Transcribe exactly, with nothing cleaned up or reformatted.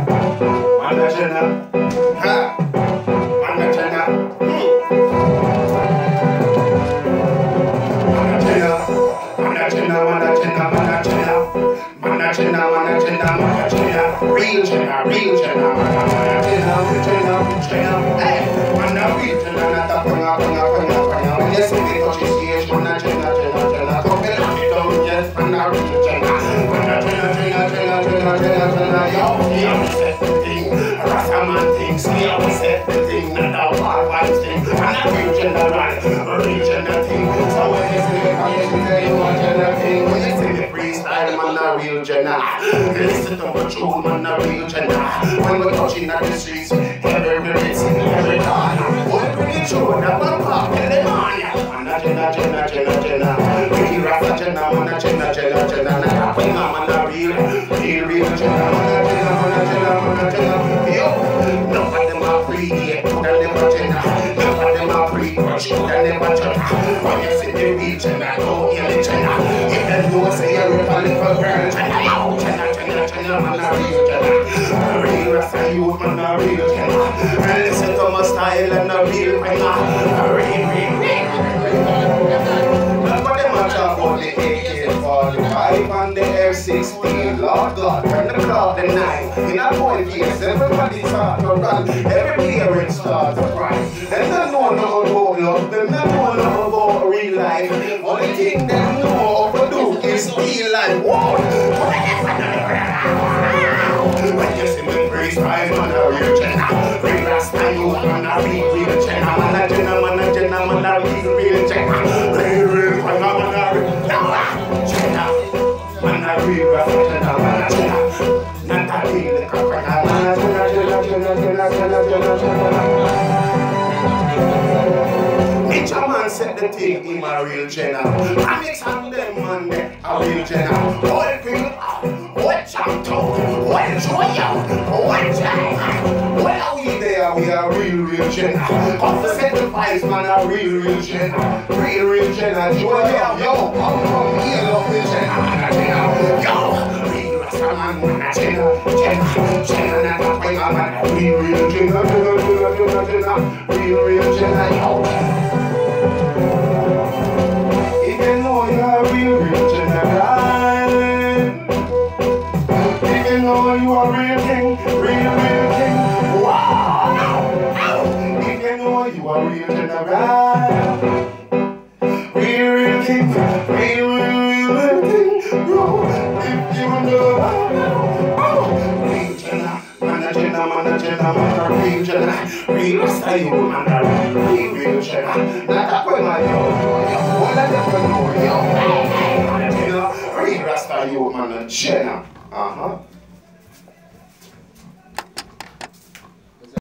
Man a gena, ha, man a gena, hmm. Man a gena, man a gena, man a gena, man a gena, man a gena, man a gena, man a gena, real gena, real gena, man a gena, gena, gena, hey, man a real gena, not a panga, panga, panga, panga. When you see me touch the stage, man a gena, gena, gena, come and lock it down, yes, man a real gena, man a gena, gena, gena, gena, gena, gena, yo, yo, set the thing, Rasta man thing, see how we set the thing, not a ball vibes thing, man a real gena, real gena thing. So when you see me come, you say you a gena thing. When you see me freestyle, man a real gena. Listen to my tune, man a real gena. When we touching at the streets, every minute, every corner, when we the tune, that one pop, tell them on ya. Man a gena, gena, gena, gena. Real Rasta gena, man a gena, gena, gena. Not a panga, man a real, real, real gena. Man a gena, man a gena, man a gena. Yo, none of them are free yet, put a never gena. None of them are free, but you put a never gena. When you see the real gena, go hear the gena. If them know say you're a little girl, gena, yo, gena, gena, gena, man a real gena. Real Rasta youth, man a real gena. And listen to my style and a real panga. Real, real, real. But them a talk about the A K forty-five and the F sixteen. Lord God, when the clock the night, in a point case, everybody start to run. Every parent starts to cry. Them don't know nothing about love, them don't know nothing about real life. Only thing them know how to do is steal like war. When you see me freestyle, man a real gena. Real Rasta youth, man a real, real gena. Man a gena, man a gena, man a real, real gena. Real, real panga, man a real gena. Man a real Rasta gena, man a gena. Not a real panga, man a gena, gena, gena, gena, gena, gena, gena. Ninja man set the thing in my real gena. I mix on them man there, a real gena. What people, what chamto, what joyo, what jay. Well we there, we are real, real gena. Come to sacrifice man, a real, real gena. Real, real gena, joyo, yo, come from here, love the gena, man a gena. Yo, real Rasta man, man a gena, gena, gena, not a panga, man a real, real gena, gena, gena, gena, gena, real, real gena, yo. If you know you are real, real gena, if you know you are real king, real, real king, wow. If you know you are real gena, real, real king, real, real, real king, yo. If you know, oh, real gena, man a gena, man a gena, man a real gena, real Rasta youth, man a real, real gena. Not a panga, yo, yo. All of them know, yo. Hey, hey, man a gena, real Rasta youth, man a gena. Uh huh.